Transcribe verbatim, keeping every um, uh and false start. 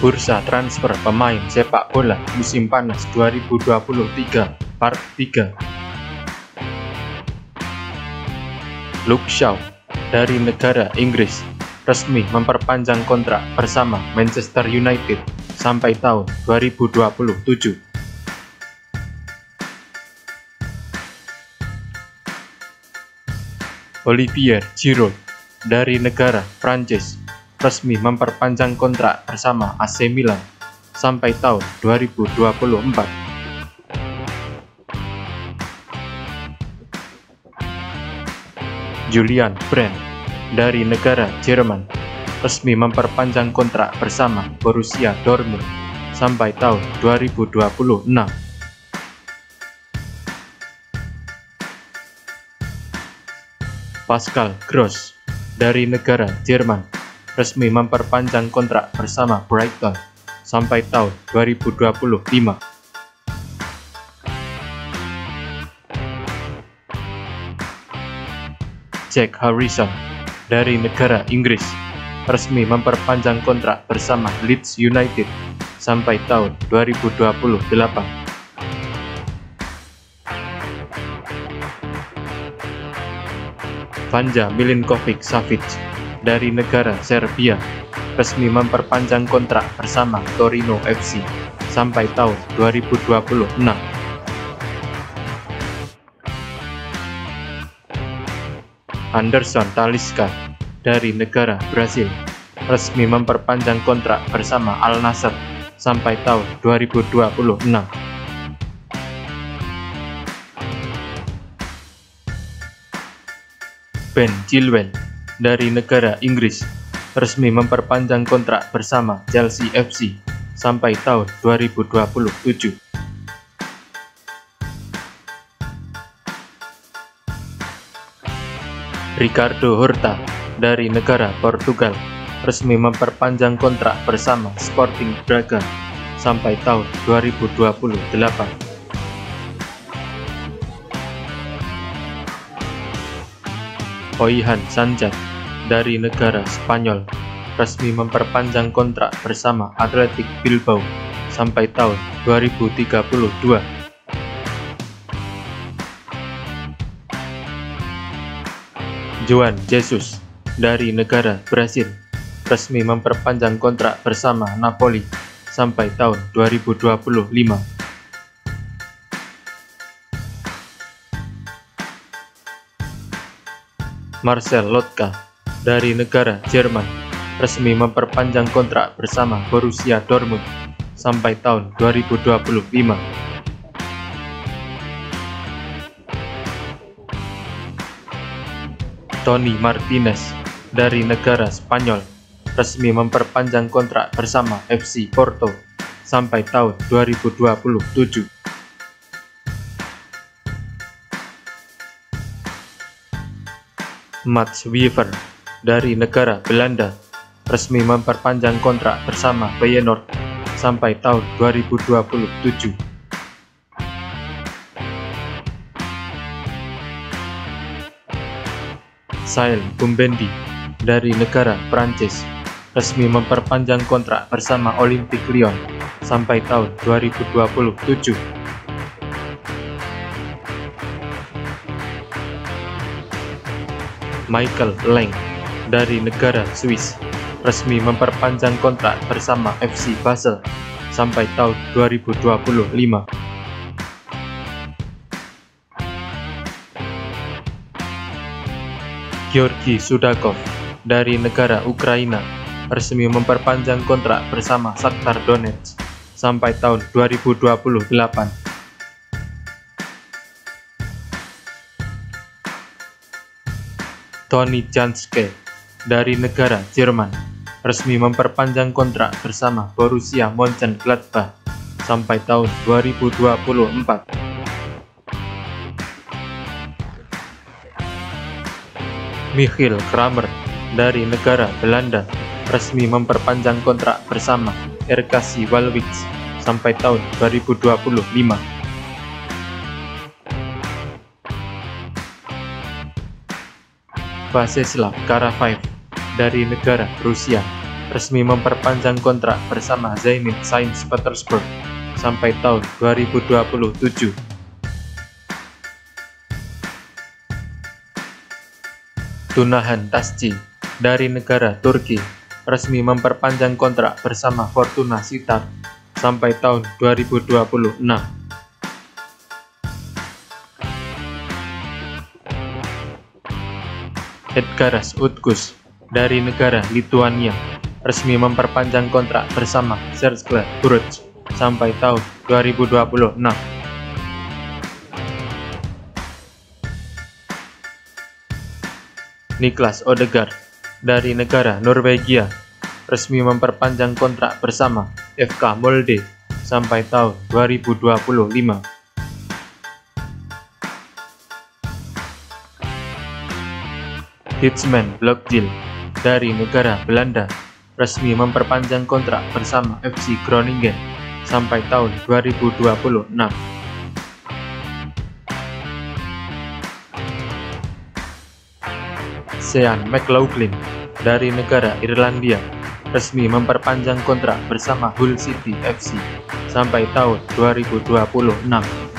Bursa transfer pemain sepak bola musim panas dua ribu dua puluh tiga Part tiga. Luke Shaw dari negara Inggris resmi memperpanjang kontrak bersama Manchester United sampai tahun dua ribu dua puluh tujuh. Olivier Giroud dari negara Prancis resmi memperpanjang kontrak bersama A C Milan sampai tahun dua ribu dua puluh empat. Julian Brandt dari negara Jerman resmi memperpanjang kontrak bersama Borussia Dortmund sampai tahun dua ribu dua puluh enam. Pascal Gross dari negara Jerman resmi memperpanjang kontrak bersama Brighton sampai tahun dua ribu dua puluh lima. Jack Harrison dari negara Inggris resmi memperpanjang kontrak bersama Leeds United sampai tahun dua ribu dua puluh delapan. Vanja Milinkovic-Savic dari negara Serbia resmi memperpanjang kontrak bersama Torino F C sampai tahun dua ribu dua puluh enam. Anderson Talisca dari negara Brasil resmi memperpanjang kontrak bersama Al Nassr sampai tahun dua ribu dua puluh enam. Ben Chilwell dari negara Inggris resmi memperpanjang kontrak bersama Chelsea F C sampai tahun dua ribu dua puluh tujuh. Ricardo Horta dari negara Portugal resmi memperpanjang kontrak bersama Sporting Braga sampai tahun dua ribu dua puluh delapan. Oihan Sanchez dari negara Spanyol resmi memperpanjang kontrak bersama Athletic Bilbao sampai tahun dua ribu tiga puluh dua. João Jesus dari negara Brasil resmi memperpanjang kontrak bersama Napoli sampai tahun dua ribu dua puluh lima. Marcel Lotka dari negara Jerman resmi memperpanjang kontrak bersama Borussia Dortmund sampai tahun dua ribu dua puluh lima. Tony Martinez dari negara Spanyol resmi memperpanjang kontrak bersama F C Porto sampai tahun dua ribu dua puluh tujuh. Mats Wiever dari negara Belanda resmi memperpanjang kontrak bersama Feyenoord sampai tahun dua ribu dua puluh tujuh. Sael Bumbendi dari negara Prancis resmi memperpanjang kontrak bersama Olympique Lyon sampai tahun dua ribu dua puluh tujuh. Michael Lang dari negara Swiss resmi memperpanjang kontrak bersama F C Basel sampai tahun dua ribu dua puluh lima. Georgi Sudakov dari negara Ukraina resmi memperpanjang kontrak bersama Shakhtar Donetsk sampai tahun dua ribu dua puluh delapan. Tony Janske dari negara Jerman resmi memperpanjang kontrak bersama Borussia Mönchengladbach sampai tahun dua ribu dua puluh empat. Michiel Kramer dari negara Belanda resmi memperpanjang kontrak bersama R K C Waalwijk sampai tahun dua ribu dua puluh lima. Vaseslav Karavaev dari negara Rusia resmi memperpanjang kontrak bersama Zenit Saint Petersburg sampai tahun dua ribu dua puluh tujuh. Tunahan Tasci dari negara Turki resmi memperpanjang kontrak bersama Fortuna Sittard sampai tahun dua ribu dua puluh enam. Edgaras Utkus dari negara Lituania resmi memperpanjang kontrak bersama Cercle Bruges sampai tahun dua ribu dua puluh enam. Niklas Odegaard dari negara Norwegia resmi memperpanjang kontrak bersama F K Molde sampai tahun dua ribu dua puluh lima. Hitchman Blokjil dari negara Belanda resmi memperpanjang kontrak bersama F C Groningen sampai tahun dua ribu dua puluh enam. Sean McLaughlin dari negara Irlandia resmi memperpanjang kontrak bersama Hull City F C sampai tahun dua ribu dua puluh enam.